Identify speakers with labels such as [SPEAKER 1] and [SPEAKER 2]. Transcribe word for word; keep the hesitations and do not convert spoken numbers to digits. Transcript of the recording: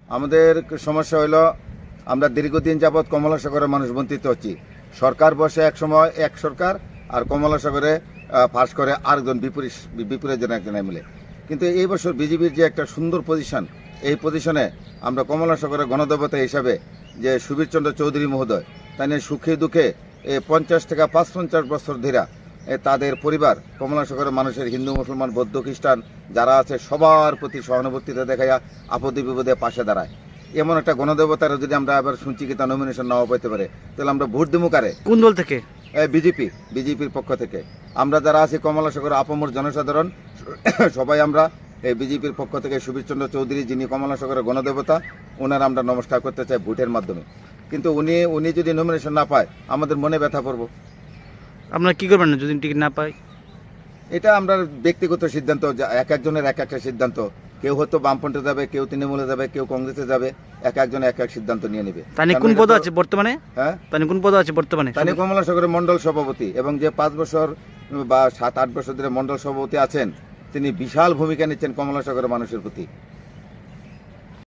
[SPEAKER 1] আমাদের সমস্যা হলো আমরা দীর্ঘদিন যাবৎ কমলাসাগরের মানুষ বঞ্চিত হচ্ছি। সরকার বসে এক সময় এক সরকার, আর কমলাসাগরে ফাঁস করে আরেকজন বিপরীত বিপরীত জন একজন এমএলএ। কিন্তু এই বছর বিজেপির যে একটা সুন্দর পজিশন, এই পজিশনে আমরা কমলাসাগরের গণদেবতা হিসাবে যে সুবীর চন্দ্র চৌধুরী মহোদয়, তাই সুখে দুঃখে এই পঞ্চাশ থেকে পাঁচ পঞ্চাশ বছর ধরে তাদের পরিবার কমলাসাগরের মানুষের হিন্দু মুসলমান বৌদ্ধ খ্রিস্টান যারা আছে সবার প্রতি সহানুভূতিতে দেখাইয়া আপদে বিপদে পাশে দাঁড়ায়। এমন একটা গণদেবতার যদি আমরা আবার শুনছি কি তা নমিনেশন নাও পেতে পারে, তাহলে আমরা ভোট দেবো কারে?
[SPEAKER 2] কোন দল থেকে?
[SPEAKER 1] বিজেপি বিজেপির পক্ষ থেকে। আমরা যারা আছি কমলাসাগর আপামর জনসাধারণ সবাই আমরা এই বিজেপির পক্ষ থেকে সুবীর চন্দ্র চৌধুরী, যিনি কমলাসাগরের গণদেবতা, ওনার আমরা নমস্কার করতে চাই ভোটের মাধ্যমে। কিন্তু উনি উনি যদি নমিনেশন না পায় আমাদের মনে ব্যথা পড়বো।
[SPEAKER 2] আপনারা কি করবেন যদি টিকিট না পায়?
[SPEAKER 1] এটা আমরা ব্যক্তিগত সিদ্ধান্ত, এক একজনের এক একটা সিদ্ধান্ত। কেউ হয়তো বামপন্থে যাবে, কেউ তৃণমূলে যাবে, কেউ কংগ্রেসে যাবে, এক একজন এক এক সিদ্ধান্ত নিয়ে নেবে।
[SPEAKER 2] তানি কোন পদ আছে বর্তমানে? হ্যাঁ, তানি কোন পদ আছে বর্তমানে?
[SPEAKER 1] তানি কমলাসাগরের মন্ডল সভাপতি, এবং যে পাঁচ বছর বা সাত আট বছর ধরে মন্ডল সভাপতি আছেন তিনি বিশাল ভূমিকা নিচ্ছেন কমলাসাগরের মানুষের প্রতি।